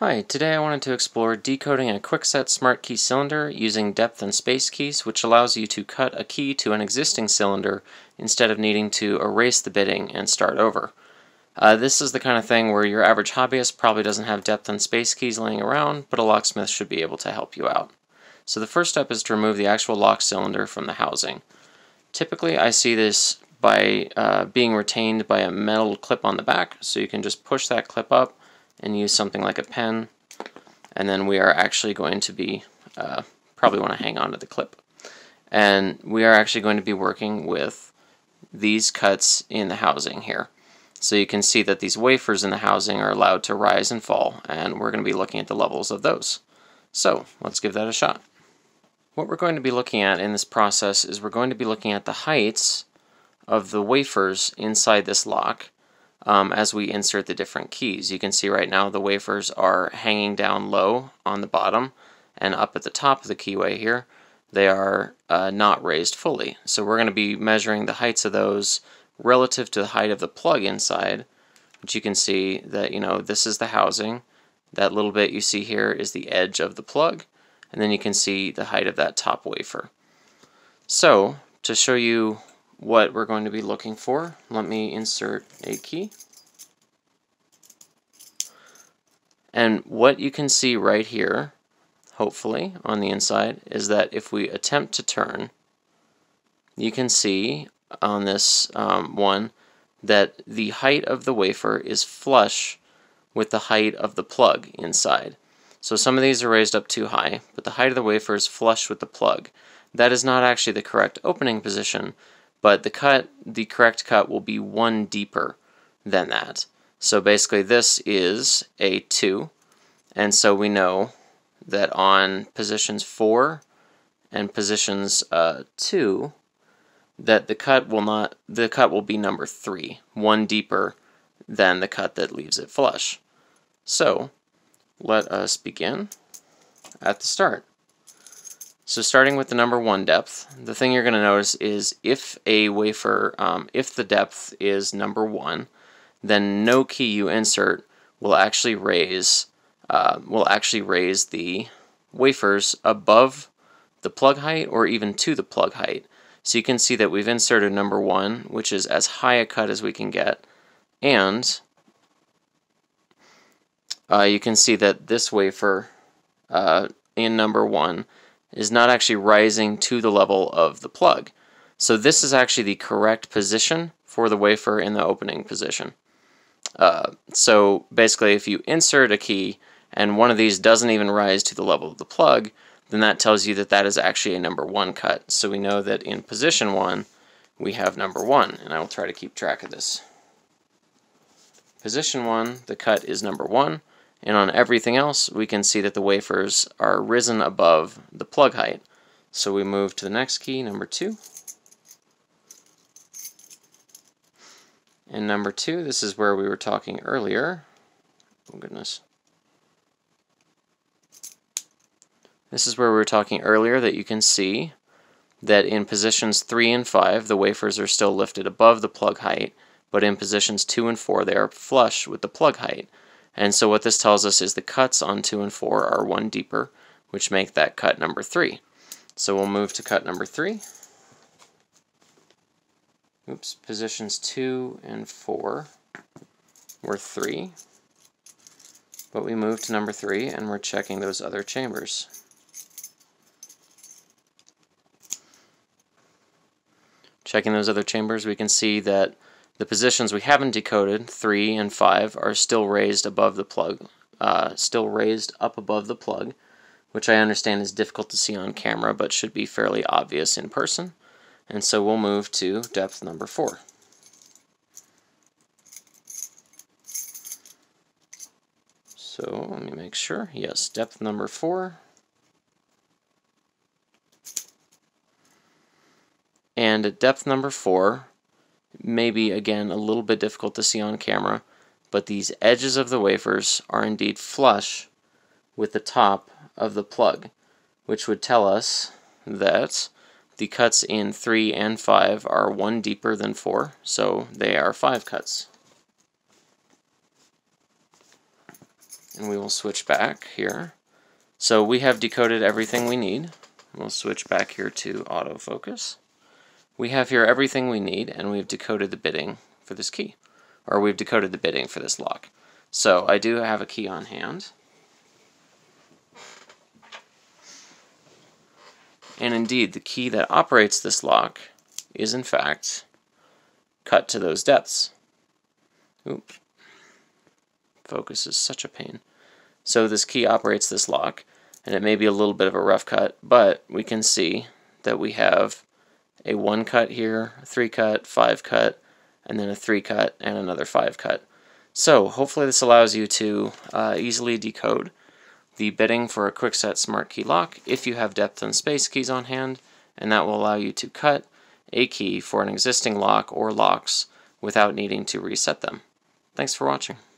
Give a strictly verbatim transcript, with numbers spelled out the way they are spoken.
Hi, today I wanted to explore decoding a Kwikset SmartKey cylinder using depth and space keys, which allows you to cut a key to an existing cylinder instead of needing to erase the bitting and start over. Uh, this is the kind of thing where your average hobbyist probably doesn't have depth and space keys laying around, but a locksmith should be able to help you out. So the first step is to remove the actual lock cylinder from the housing. Typically I see this by uh, being retained by a metal clip on the back, so you can just push that clip up and use something like a pen, and then we are actually going to be, uh, probably want to hang on to the clip. And we are actually going to be working with these cuts in the housing here. So you can see that these wafers in the housing are allowed to rise and fall, and we're going to be looking at the levels of those. So let's give that a shot. What we're going to be looking at in this process is we're going to be looking at the heights of the wafers inside this lock um, as we insert the different keys. You can see right now the wafers are hanging down low on the bottom, and up at the top of the keyway here they are uh, not raised fully. So we're going to be measuring the heights of those relative to the height of the plug inside, which you can see that, you know, this is the housing. That little bit you see here is the edge of the plug, and then you can see the height of that top wafer. So to show you what we're going to be looking for, let me insert a key. And what you can see right here, hopefully on the inside, is that if we attempt to turn, you can see on this um, one that the height of the wafer is flush with the height of the plug inside. So some of these are raised up too high, but the height of the wafer is flush with the plug. That is not actually the correct opening position, but the cut, the correct cut will be one deeper than that. So basically this is a two, and so we know that on positions four and positions uh, two, that the cut will not, the cut will be number three, one deeper than the cut that leaves it flush. So let us begin at the start. So starting with the number one depth, the thing you're going to notice is if a wafer, um, if the depth is number one, then no key you insert will actually raise, uh, will actually raise the wafers above the plug height or even to the plug height. So you can see that we've inserted number one, which is as high a cut as we can get, and uh, you can see that this wafer uh, in number one is not actually rising to the level of the plug. So this is actually the correct position for the wafer in the opening position. Uh, so basically if you insert a key and one of these doesn't even rise to the level of the plug, then that tells you that that is actually a number one cut. So we know that in position one we have number one, and I will try to keep track of this. Position one, the cut is number one. And on everything else, we can see that the wafers are risen above the plug height. So we move to the next key, number two. And number two, this is where we were talking earlier. Oh goodness. This is where we were talking earlier that you can see that in positions three and five, the wafers are still lifted above the plug height, but in positions two and four, they are flush with the plug height. And so what this tells us is the cuts on two and four are one deeper, which make that cut number three. So we'll move to cut number three. Oops, positions two and four were three, but we move to number three and we're checking those other chambers. Checking those other chambers, we can see that the positions we haven't decoded, three and five, are still raised above the plug, uh, still raised up above the plug, which I understand is difficult to see on camera, but should be fairly obvious in person. And so we'll move to depth number four. So let me make sure. Yes, depth number four. And at depth number four, maybe again a little bit difficult to see on camera, but these edges of the wafers are indeed flush with the top of the plug, which would tell us that the cuts in three and five are one deeper than four, so they are five cuts. and we will switch back here. So we have decoded everything we need. We'll switch back here to autofocus. We have here everything we need, and we've decoded the bitting for this key, or we've decoded the bitting for this lock. So I do have a key on hand, and indeed the key that operates this lock is in fact cut to those depths. Oop. Focus is such a pain. So this key operates this lock, and it may be a little bit of a rough cut, but we can see that we have a one cut here, a three cut, five cut, and then a three cut, and another five cut. So hopefully this allows you to uh, easily decode the bitting for a Kwikset SmartKey lock if you have depth and space keys on hand, and that will allow you to cut a key for an existing lock or locks without needing to reset them. Thanks for watching.